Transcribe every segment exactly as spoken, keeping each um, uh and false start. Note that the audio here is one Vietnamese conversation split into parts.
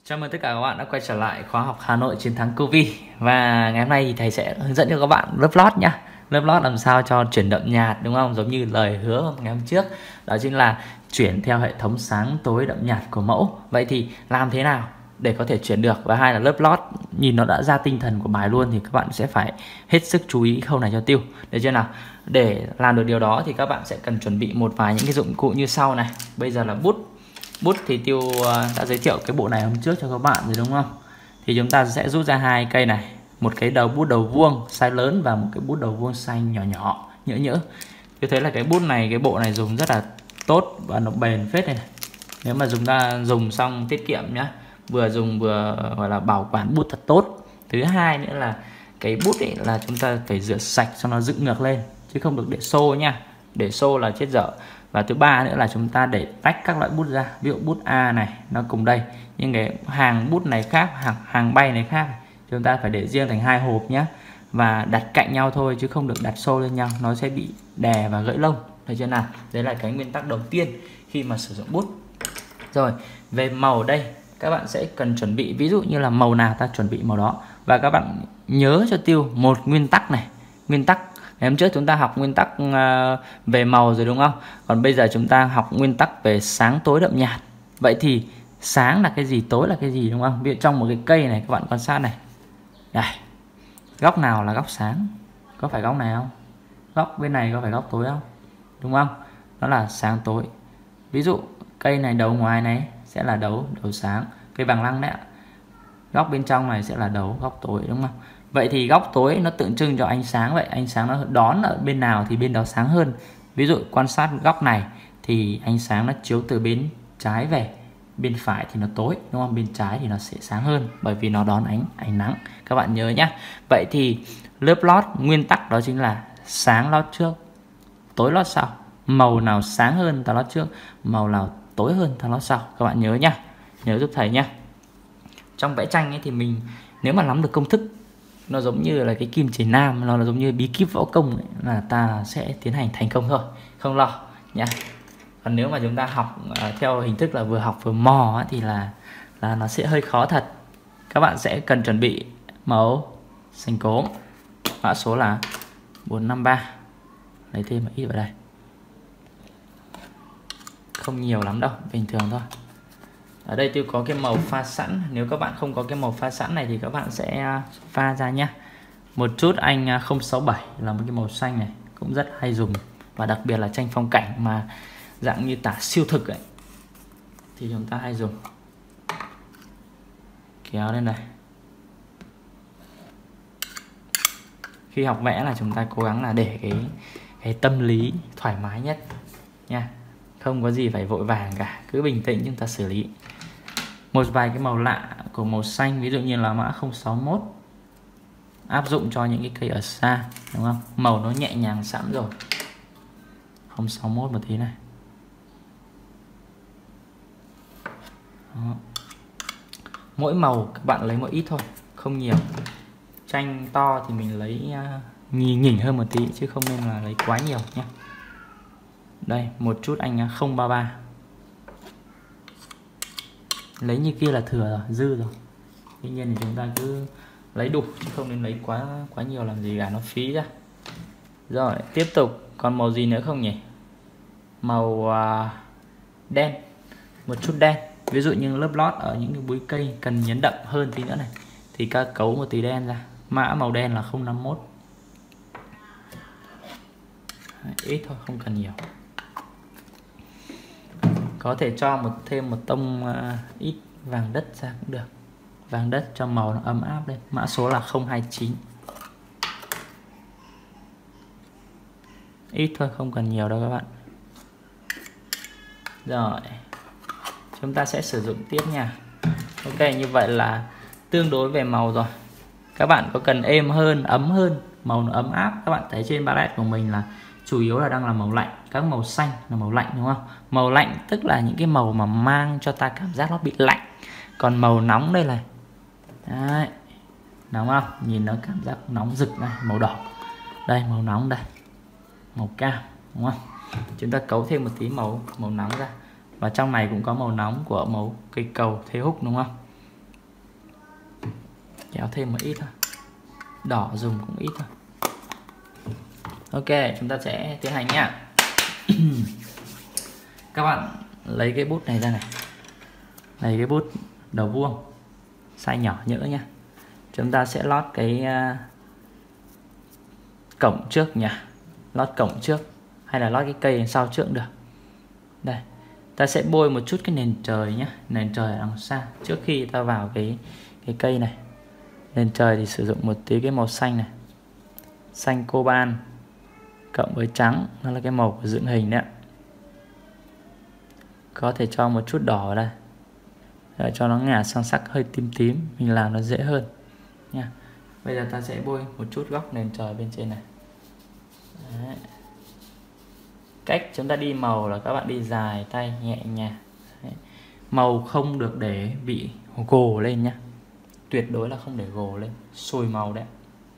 Chào mừng tất cả các bạn đã quay trở lại khóa học Hà Nội chiến thắng Covid. Và ngày hôm nay thì thầy sẽ hướng dẫn cho các bạn lớp lót nhá. Lớp lót làm sao cho chuyển đậm nhạt, đúng không? Giống như lời hứa ngày hôm trước, đó chính là chuyển theo hệ thống sáng tối đậm nhạt của mẫu. Vậy thì làm thế nào để có thể chuyển được? Và hai là lớp lót nhìn nó đã ra tinh thần của bài luôn, thì các bạn sẽ phải hết sức chú ý khâu này cho tiêu, được chưa nào? Để làm được điều đó thì các bạn sẽ cần chuẩn bị một vài những cái dụng cụ như sau này. Bây giờ là bút. Bút thì Tiêu đã giới thiệu cái bộ này hôm trước cho các bạn rồi, đúng không? Thì chúng ta sẽ rút ra hai cây này, một cái đầu bút đầu vuông size lớn và một cái bút đầu vuông size nhỏ nhỏ nhỡ nhỡ. Tôi thấy là cái bút này, cái bộ này dùng rất là tốt và nó bền phết này, này. Nếu mà chúng ta dùng xong tiết kiệm nhá, vừa dùng vừa gọi là bảo quản bút thật tốt. Thứ hai nữa là cái bút ấy là chúng ta phải rửa sạch cho nó dựng ngược lên, chứ không được để xô nha. Để xô là chết dở. Và thứ ba nữa là chúng ta để tách các loại bút ra. Ví dụ bút A này nó cùng đây, nhưng cái hàng bút này khác, hàng, hàng bay này khác, chúng ta phải để riêng thành hai hộp nhé. Và đặt cạnh nhau thôi, chứ không được đặt xô lên nhau, nó sẽ bị đè và gãy lông, thấy chưa nào? Đấy là cái nguyên tắc đầu tiên khi mà sử dụng bút. Rồi, về màu đây, các bạn sẽ cần chuẩn bị, ví dụ như là màu nào ta chuẩn bị màu đó. Và các bạn nhớ cho Tiêu một nguyên tắc này. Nguyên tắc ngày hôm trước chúng ta học nguyên tắc về màu rồi, đúng không? Còn bây giờ chúng ta học nguyên tắc về sáng tối đậm nhạt. Vậy thì sáng là cái gì, tối là cái gì, đúng không? Ví dụ trong một cái cây này, các bạn quan sát này. Đây, góc nào là góc sáng? Có phải góc này không? Góc bên này có phải góc tối không? Đúng không? Nó là sáng tối. Ví dụ cây này đầu ngoài này sẽ là đầu đầu sáng. Cây bằng lăng đấy ạ. Góc bên trong này sẽ là đầu góc tối, đúng không? Vậy thì góc tối nó tượng trưng cho ánh sáng. Vậy ánh sáng nó đón ở bên nào thì bên đó sáng hơn. Ví dụ quan sát góc này thì ánh sáng nó chiếu từ bên trái về, bên phải thì nó tối, đúng không? Bên trái thì nó sẽ sáng hơn, bởi vì nó đón ánh ánh nắng. Các bạn nhớ nhé. Vậy thì lớp lót nguyên tắc đó chính là sáng lót trước, tối lót sau. Màu nào sáng hơn ta lót trước, màu nào tối hơn ta lót sau. Các bạn nhớ nhé. Nhớ giúp thầy nhé. Trong vẽ tranh ấy thì mình nếu mà nắm được công thức, nó giống như là cái kim chỉ nam, nó là giống như bí kíp võ công ấy, là ta sẽ tiến hành thành công thôi, không lo nhá. Còn nếu mà chúng ta học uh, theo hình thức là vừa học vừa mò ấy, thì là là nó sẽ hơi khó thật. Các bạn sẽ cần chuẩn bị màu xanh cốm, mã số là bốn năm ba, lấy thêm một ít vào đây, không nhiều lắm đâu, bình thường thôi. Ở đây Tiêu có cái màu pha sẵn. Nếu các bạn không có cái màu pha sẵn này thì các bạn sẽ pha ra nhé. Một chút anh không sáu bảy là một cái màu xanh này, cũng rất hay dùng. Và đặc biệt là tranh phong cảnh mà dạng như tả siêu thực ấy, thì chúng ta hay dùng. Kéo lên đây. Khi học vẽ là chúng ta cố gắng là để cái, cái tâm lý thoải mái nhất nha. Không có gì phải vội vàng cả, cứ bình tĩnh chúng ta xử lý. Một vài cái màu lạ của màu xanh, ví dụ như là mã không sáu mốt, áp dụng cho những cái cây ở xa, đúng không? Màu nó nhẹ nhàng sẵn rồi. Không sáu mốt một tí này. Đó. Mỗi màu các bạn lấy một ít thôi, không nhiều. Tranh to thì mình lấy uh, nhỉnh nhỉnh hơn một tí, chứ không nên là lấy quá nhiều nhé. Đây, một chút anh không ba ba. Lấy như kia là thừa rồi, dư rồi. Tuy nhiên thì chúng ta cứ lấy đủ, chứ không nên lấy quá quá nhiều làm gì cả, nó phí ra. Rồi, tiếp tục. Còn màu gì nữa không nhỉ? Màu uh, đen. Một chút đen. Ví dụ như lớp lót ở những cái bụi cây cần nhấn đậm hơn tí nữa này, thì các cấu một tí đen ra. Mã màu đen là không năm mốt. Ít thôi, không cần nhiều. Có thể cho một thêm một tông uh, ít vàng đất ra cũng được. Vàng đất cho màu nó ấm áp lên. Mã số là không hai chín. Ít thôi, không cần nhiều đâu các bạn. Rồi, chúng ta sẽ sử dụng tiếp nha. Ok, như vậy là tương đối về màu rồi. Các bạn có cần êm hơn, ấm hơn, màu nó ấm áp. Các bạn thấy trên palette của mình là chủ yếu là đang là màu lạnh. Các màu xanh là màu lạnh, đúng không? Màu lạnh tức là những cái màu mà mang cho ta cảm giác nó bị lạnh. Còn màu nóng đây là đấy, nóng không? Nhìn nó cảm giác nóng rực này, màu đỏ. Đây, màu nóng đây, màu cam, đúng không? Chúng ta cấu thêm một tí màu màu nóng ra. Và trong này cũng có màu nóng của màu cây cầu thế húc, đúng không? kéo thêm một ít thôi, đỏ dùng cũng ít thôi. Ok, chúng ta sẽ tiến hành nha. Các bạn lấy cái bút này ra này, lấy cái bút đầu vuông size nhỏ nhỡ nha. Chúng ta sẽ lót cái uh, cổng trước nhỉ, lót cổng trước hay là lót cái cây sau trước cũng được. Đây, ta sẽ bôi một chút cái nền trời nhé, nền trời ở đằng xa trước khi ta vào cái cái cây này. Nền trời thì sử dụng một tí cái màu xanh này, xanh coban cộng với trắng, nó là cái màu của dựng hình đấy. Có thể cho một chút đỏ vào đây để cho nó ngả sang sắc hơi tím tím, mình làm nó dễ hơn nha. Bây giờ ta sẽ bôi một chút góc nền trời bên trên này. Đấy. Cách chúng ta đi màu là các bạn đi dài tay nhẹ nhàng. Đấy. Màu không được để bị gồ lên nhá, tuyệt đối là không để gồ lên, sùi màu đấy.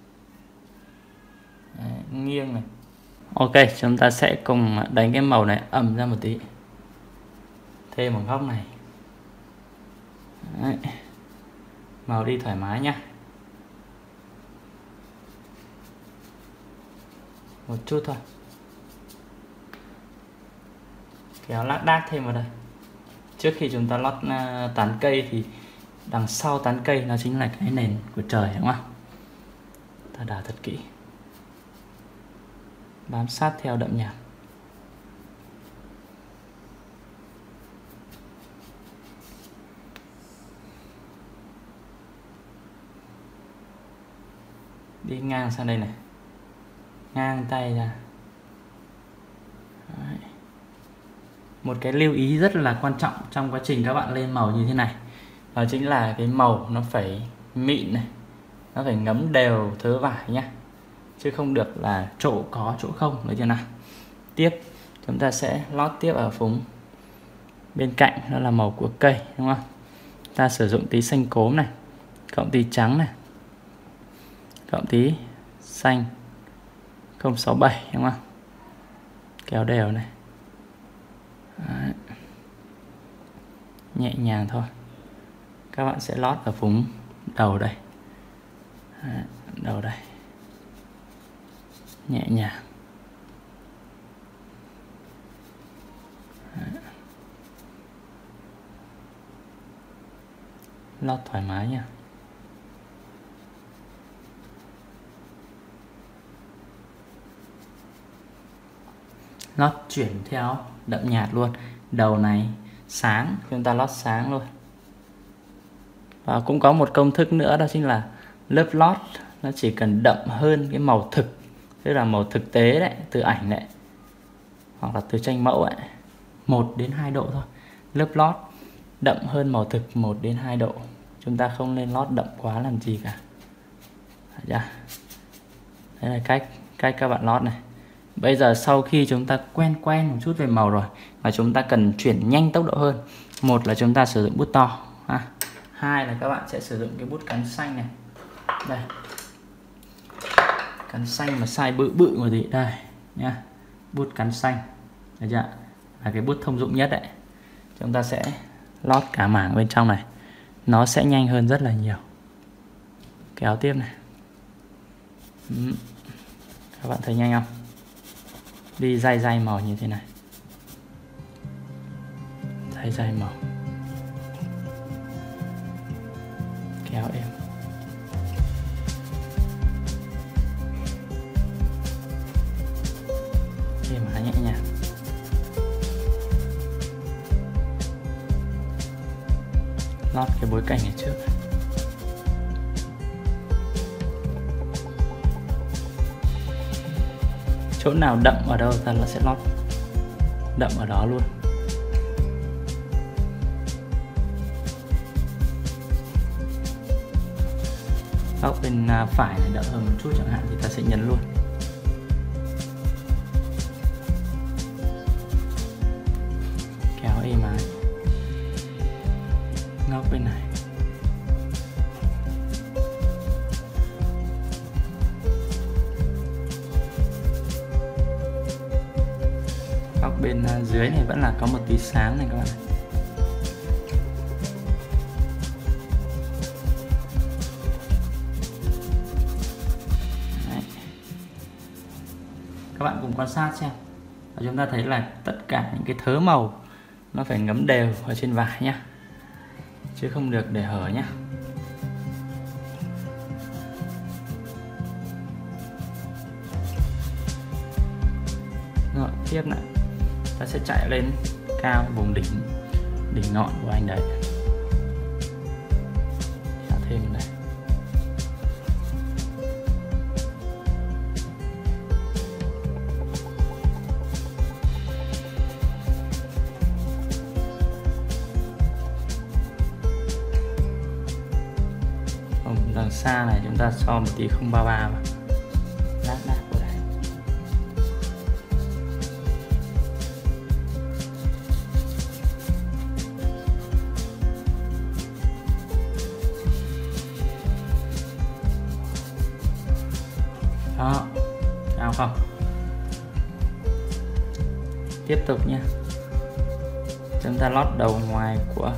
Đấy, nghiêng này. Ok, chúng ta sẽ cùng đánh cái màu này ẩm ra một tí, thêm một góc này. Đấy. Màu đi thoải mái nhá, một chút thôi, kéo lác đác thêm vào đây. Trước khi chúng ta lót uh, tán cây thì đằng sau tán cây nó chính là cái nền của trời, đúng không? Ta đào thật kỹ, bám sát theo đậm nhạt. Đi ngang sang đây này, ngang tay ra. Đấy. Một cái lưu ý rất là quan trọng trong quá trình các bạn lên màu như thế này, đó chính là cái màu nó phải mịn này, nó phải ngấm đều thớ vải nhé, chứ không được là chỗ có chỗ không, được chưa nào? Tiếp chúng ta sẽ lót tiếp ở phúng bên cạnh, đó là màu của cây, đúng không? Ta sử dụng tí xanh cốm này, cộng tí trắng này, cộng tí xanh không sáu bảy, đúng không? Kéo đều này. Đấy. Nhẹ nhàng thôi. Các bạn sẽ lót ở phúng đầu đây. Đấy, đầu đây. Nhẹ nhàng. Đấy. Lót thoải mái nha. Lót chuyển theo đậm nhạt luôn. Đầu này sáng, chúng ta lót sáng luôn. Và cũng có một công thức nữa, đó chính là lớp lót nó chỉ cần đậm hơn cái màu thực, tức là màu thực tế đấy, từ ảnh đấy, hoặc là từ tranh mẫu ấy, một đến hai độ thôi. Lớp lót đậm hơn màu thực một đến hai độ. Chúng ta không nên lót đậm quá làm gì cả. Đấy là cách cách các bạn lót này. Bây giờ sau khi chúng ta quen quen một chút về màu rồi, và chúng ta cần chuyển nhanh tốc độ hơn. Một là chúng ta sử dụng bút to ha. Hai là các bạn sẽ sử dụng cái bút cắn xanh này. Đây, cắn xanh mà size bự bự một tí đây nha. Bút cắn xanh, được chưa? Là cái bút thông dụng nhất đấy. Chúng ta sẽ lót cả mảng bên trong này, nó sẽ nhanh hơn rất là nhiều. Kéo tiếp này. Các bạn thấy nhanh không? Đi day day màu như thế này, day day màu, kéo em. Êm ái nhẹ nhàng. Lót cái bối cảnh này trước. Chỗ nào đậm ở đâu ta sẽ lót đậm ở đó luôn. Góc bên phải này đậm hơn một chút chẳng hạn thì ta sẽ nhấn luôn. Kéo êm ái. Góc bên này. Góc bên dưới này vẫn là có một tí sáng này các bạn. các bạn cùng quan sát xem. Và chúng ta thấy là tất cả những cái thớ màu nó phải ngấm đều ở trên vải nhá, chứ không được để hở nhá. Rồi tiếp này, ta sẽ chạy lên cao vùng đỉnh đỉnh ngọn của anh đấy, trả thêm này. Đằng xa này chúng ta cho một tí không ba ba vào, lát lát vào đây. Đó, sao không? Tiếp tục nha, chúng ta lót đầu ngoài của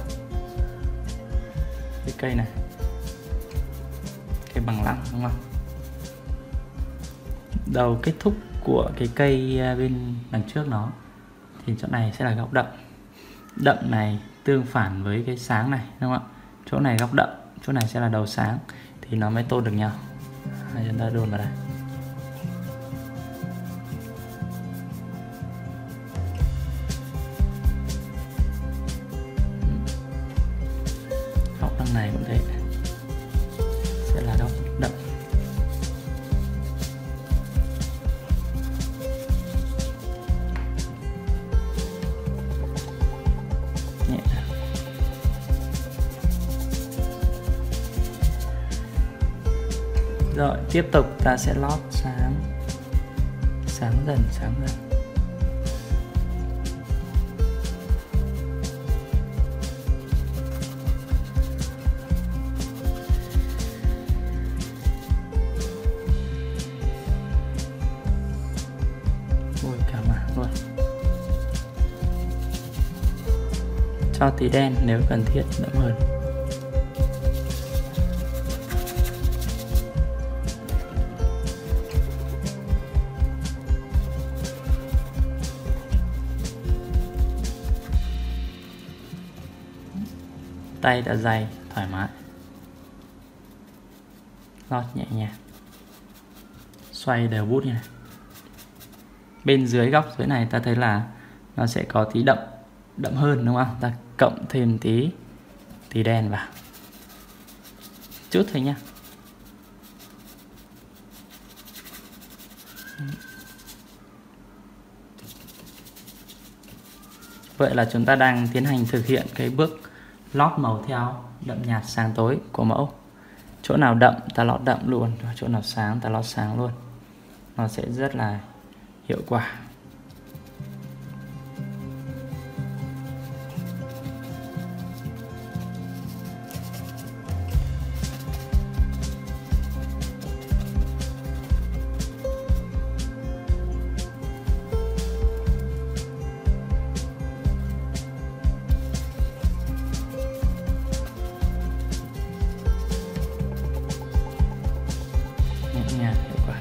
cái cây này, cái bằng lăng, đúng không? Đầu kết thúc của cái cây bên đằng trước nó thì chỗ này sẽ là góc đậm. Đậm này tương phản với cái sáng này, đúng không ạ? Chỗ này góc đậm, chỗ này sẽ là đầu sáng, thì nó mới tôn được nhau. Đây, chúng ta đôn vào đây. Góc đằng này cũng thế, sẽ là góc đậm. Nhẹ. Rồi tiếp tục ta sẽ lót sáng, sáng dần sáng dần. Ôi cả mảng luôn. Cho tí đen nếu cần thiết đậm hơn. Tay đã dày, thoải mái. Lót nhẹ nhàng, xoay đều bút như này. Bên dưới góc dưới này ta thấy là nó sẽ có tí đậm đậm hơn, đúng không? Ta cộng thêm tí tí đen vào chút thôi nhá. Vậy là chúng ta đang tiến hành thực hiện cái bước lót màu theo đậm nhạt sáng tối của mẫu. Chỗ nào đậm ta lót đậm luôn, chỗ nào sáng ta lót sáng luôn. Nó sẽ rất là hiệu quả. Nhẹ, hiệu quả.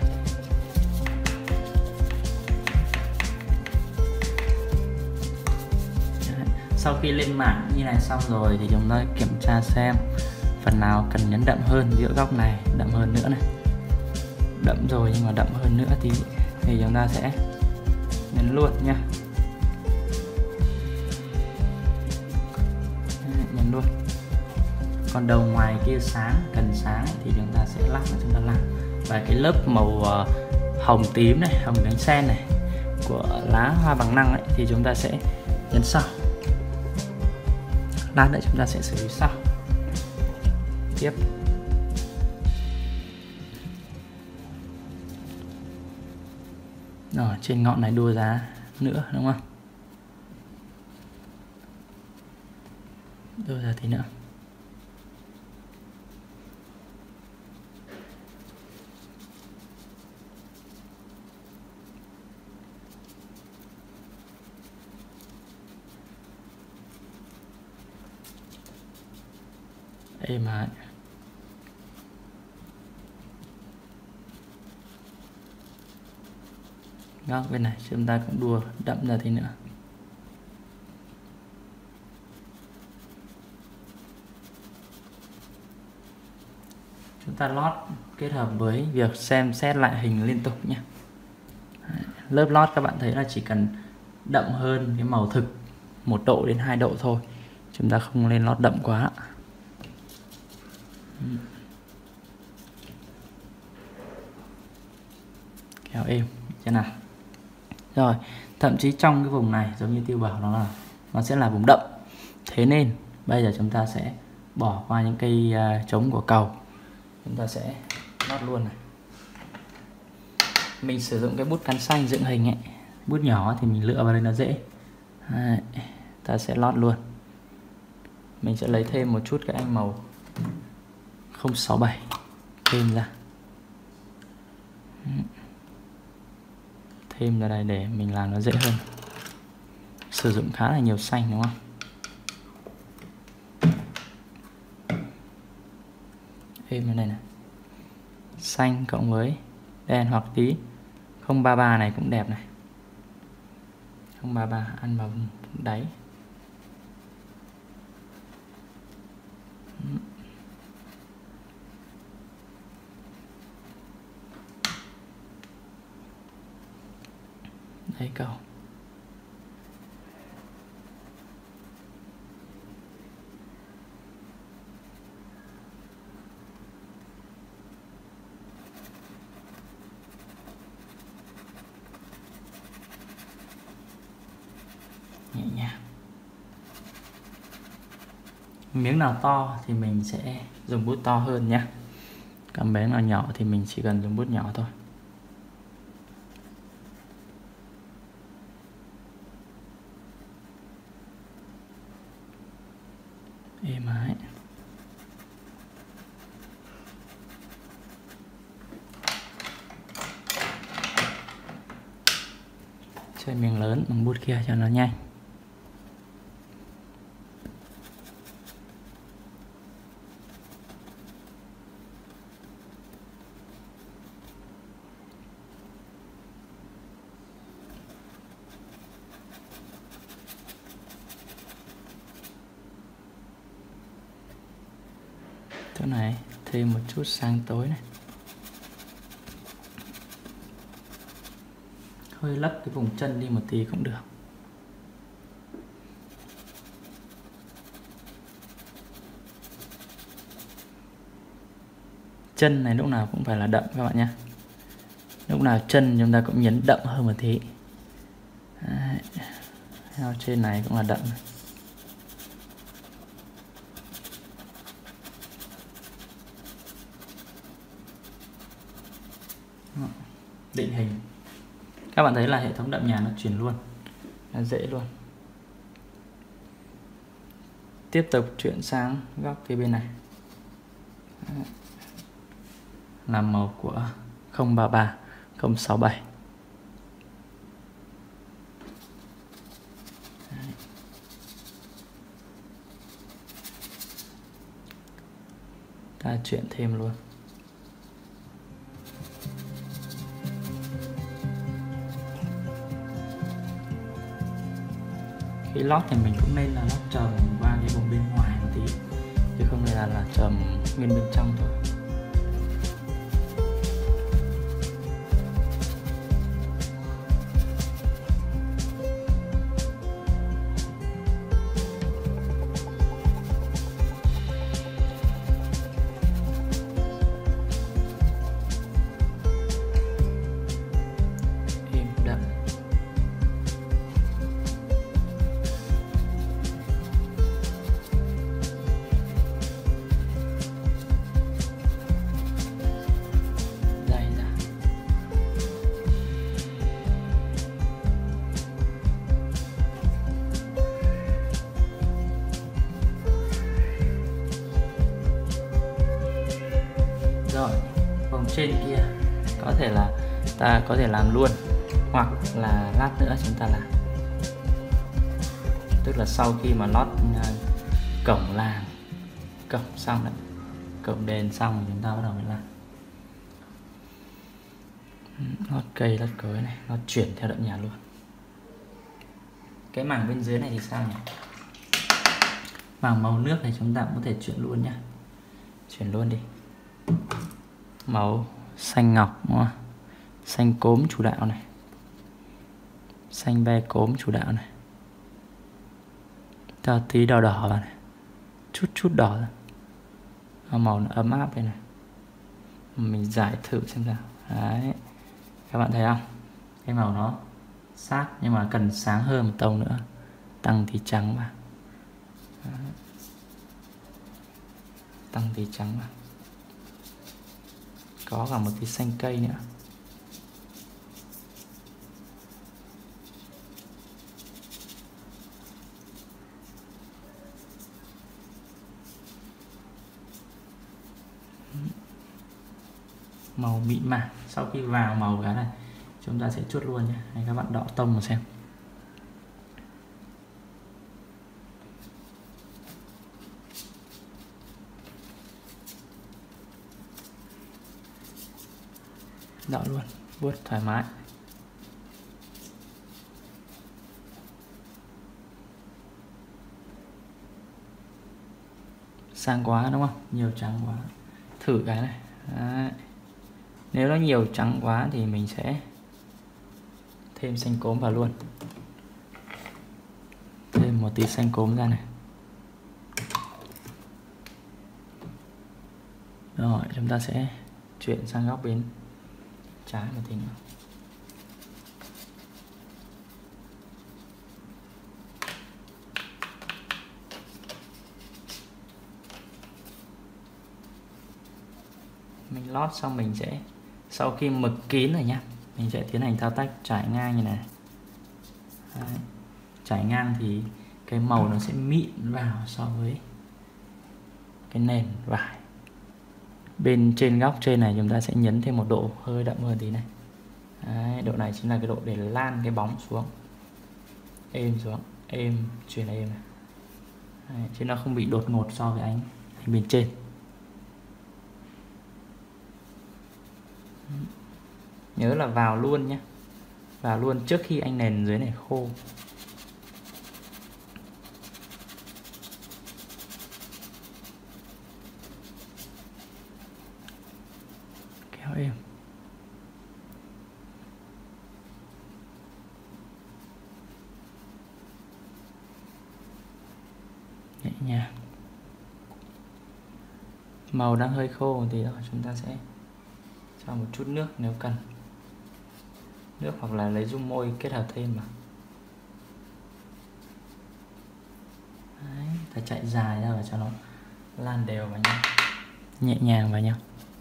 Sau khi lên mảng như này xong rồi thì chúng ta kiểm tra xem phần nào cần nhấn đậm hơn. Giữa góc này đậm hơn nữa này, đậm rồi nhưng mà đậm hơn nữa tí thì chúng ta sẽ nhấn luôn nha. Nhấn luôn. Còn đầu ngoài kia sáng, cần sáng thì chúng ta sẽ lắc, chúng ta lắc. Và cái lớp màu uh, hồng tím này, hồng cánh sen này của lá hoa bằng năng ấy, thì chúng ta sẽ nhấn sau. Lát nữa chúng ta sẽ xử lý sau. Tiếp. Rồi trên ngọn này đua giá nữa, đúng không? Đua ra tí nữa. Êm ái. Góc bên này chúng ta cũng đua đậm ra tí nữa. Chúng ta lót kết hợp với việc xem xét lại hình liên tục nhé. Lớp lót các bạn thấy là chỉ cần đậm hơn cái màu thực một độ đến hai độ thôi, chúng ta không nên lót đậm quá. Kéo êm thế nào. Rồi, thậm chí trong cái vùng này giống như Tiêu bảo nó là nó sẽ là vùng đậm. Thế nên bây giờ chúng ta sẽ bỏ qua những cây uh, trống của cầu. Chúng ta sẽ lót luôn này. Mình sử dụng cái bút cán xanh dựng hình ấy, bút nhỏ thì mình lựa vào đây nó dễ. Đấy, ta sẽ lót luôn. Mình sẽ lấy thêm một chút cái anh màu không sáu bảy thêm ra. Thêm ra đây để mình làm nó dễ hơn. Sử dụng khá là nhiều xanh đúng không? Thêm cái này này. Xanh cộng với đen hoặc tí không ba ba này cũng đẹp này. không ba ba ăn vào đáy. Đấy cầu. Nhẹ nhàng. Miếng nào to thì mình sẽ dùng bút to hơn nhé. Còn miếng nào nhỏ thì mình chỉ cần dùng bút nhỏ thôi. Êm ái. Chơi miếng lớn bằng bút kia cho nó nhanh. Chỗ này thêm một chút sáng tối này, hơi lấp cái vùng chân đi một tí cũng được. Chân này lúc nào cũng phải là đậm các bạn nhé. Lúc nào chân chúng ta cũng nhấn đậm hơn một tí. Đấy. Theo trên này cũng là đậm. Định hình. Các bạn thấy là hệ thống đậm nhạt nó chuyển luôn, nó dễ luôn. Tiếp tục chuyển sang góc phía bên này, làm màu của không ba ba, không sáu bảy. Ta chuyển thêm luôn. Khi lót thì mình cũng nên là lót trầm qua cái vùng bên ngoài một tí, chứ không nên là, là trầm nguyên bên trong thôi. Rồi, vòng trên kia có thể là ta có thể làm luôn, hoặc là lát nữa chúng ta làm. Tức là sau khi mà lót uh, cổng làng, cổng xong đấy, cổng đền xong chúng ta bắt đầu mới làm. lót cây lót cối này, nó chuyển theo đậm nhạt luôn. Cái mảng bên dưới này thì sao nhỉ? Mảng màu nước này chúng ta cũng có thể chuyển luôn nhá. Chuyển luôn đi. Màu xanh ngọc đúng không? Xanh cốm chủ đạo này, xanh be cốm chủ đạo này, cho tí đỏ đỏ vào này, chút chút đỏ ra. Màu nó ấm áp đây này. Mình giải thử xem nào. Đấy, các bạn thấy không? Cái màu nó sát nhưng mà cần sáng hơn một tông nữa. Tăng tí trắng vào. Đấy. Tăng tí trắng vào. Có cả một tí xanh cây nữa. Màu mịn màng. Sau khi vào màu cái này chúng ta sẽ chuốt luôn nhé.ให้các bạn đọ tông mà xem. Đọ luôn, vuốt thoải mái. Sang quá đúng không? Nhiều trắng quá. Thử cái này. Đấy. Nếu nó nhiều trắng quá thì mình sẽ thêm xanh cốm vào luôn. Thêm một tí xanh cốm ra này. Rồi chúng ta sẽ chuyển sang góc bên trái một tí nữa. Mình lót xong mình sẽ, sau khi mực kín rồi nhá, mình sẽ tiến hành thao tác trải ngang như này. Đấy. Trải ngang thì cái màu nó sẽ mịn vào so với cái nền vải. Bên trên góc trên này chúng ta sẽ nhấn thêm một độ hơi đậm hơn tí này. Đấy, độ này chính là cái độ để lan cái bóng xuống, êm xuống, êm, chuyển êm này. Đấy, chứ nó không bị đột ngột so với ánh, ánh bên trên. Nhớ là vào luôn nhé, vào luôn trước khi anh nền dưới này khô. Kéo êm. Nhẹ nhàng. Màu đang hơi khô thì chúng ta sẽ cho một chút nước nếu cần. Nước hoặc là lấy dung môi kết hợp thêm mà. Đấy, ta chạy dài ra và cho nó lan đều vào nhau, nhẹ nhàng vào nhau.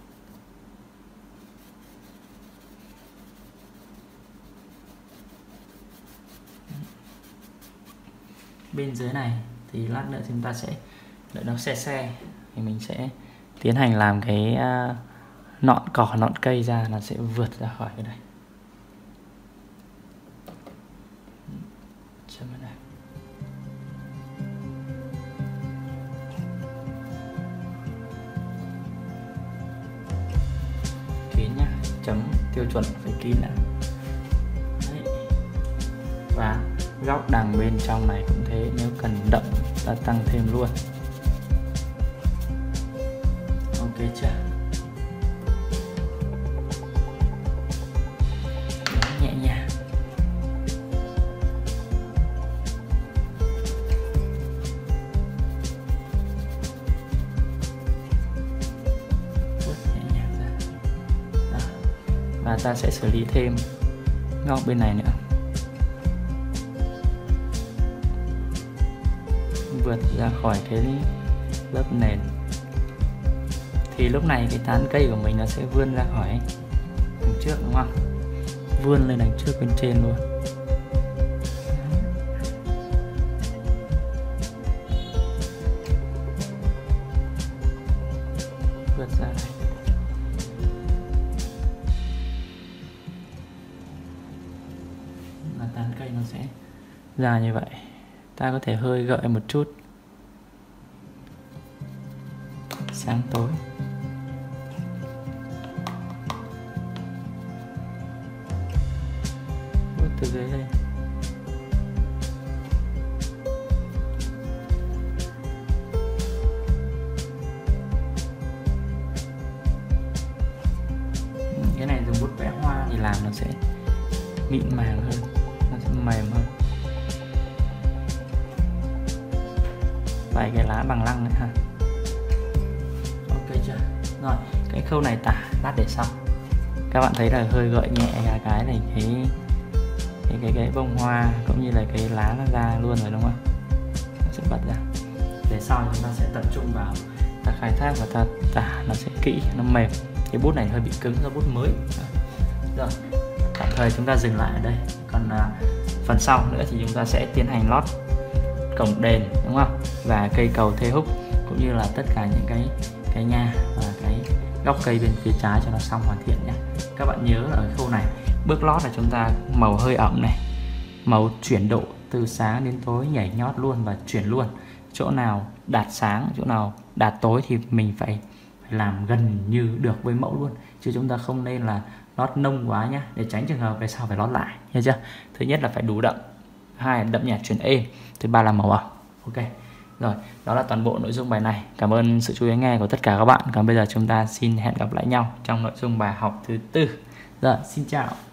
Bên dưới này thì lát nữa chúng ta sẽ đợi nó xe xe thì mình sẽ tiến hành làm cái uh, nọn cỏ nọn cây ra, nó sẽ vượt ra khỏi cái này. Chấm vào này. Kín nhá, chấm tiêu chuẩn phải kín đã. Đấy. Và góc đằng bên trong này cũng thế, nếu cần đậm ta tăng thêm luôn. Ok chưa? Nhẹ nhàng. Vuốt nhẹ nhàng ra. Đó. Và ta sẽ xử lý thêm góc bên này nữa. Vượt ra khỏi cái lớp nền thì lúc này cái tán cây của mình nó sẽ vươn ra khỏi đằng trước đúng không? Vươn lên đằng trước bên trên luôn. Vượt ra này. Là tán cây nó sẽ ra như vậy. Ta có thể hơi gợi một chút, sáng tối. từ dưới lên. Cái này dùng bút vẽ hoa thì làm nó sẽ mịn màng hơn, nó sẽ mềm hơn. Vài cái lá bằng lăng nữa ha. Ok chưa? Rồi, cái khâu này tả lát để xong. Các bạn thấy là hơi gợi nhẹ cả cái này, cái cái cái, cái bông hoa cũng như là cái lá nó ra luôn rồi đúng không? Nó sẽ bật ra. Để sau chúng ta sẽ tập trung vào ta khai thác và ta tả nó sẽ kỹ, nó mềm. Cái bút này hơi bị cứng do bút mới. Rồi, tạm thời chúng ta dừng lại ở đây. Còn uh, phần sau nữa thì chúng ta sẽ tiến hành lót cổng đền đúng không? Và cây cầu thê húc cũng như là tất cả những cái cái nha và cái góc cây bên phía trái cho nó xong hoàn thiện nhé. Các bạn nhớ là ở khâu này bước lót là chúng ta màu hơi ẩm này, màu chuyển độ từ sáng đến tối nhảy nhót luôn và chuyển luôn. Chỗ nào đạt sáng, chỗ nào đạt tối thì mình phải, phải làm gần như được với mẫu luôn, chứ chúng ta không nên là lót nông quá nhé, để tránh trường hợp về sau phải lót lại, hiểu chưa? Thứ nhất là phải đủ đậm, hai là đậm nhạt chuyển êm, thứ ba là màu ẩm. Ok rồi, đó là toàn bộ nội dung bài này. Cảm ơn sự chú ý nghe của tất cả các bạn. Còn bây giờ chúng ta xin hẹn gặp lại nhau trong nội dung bài học thứ tư. Rồi, xin chào.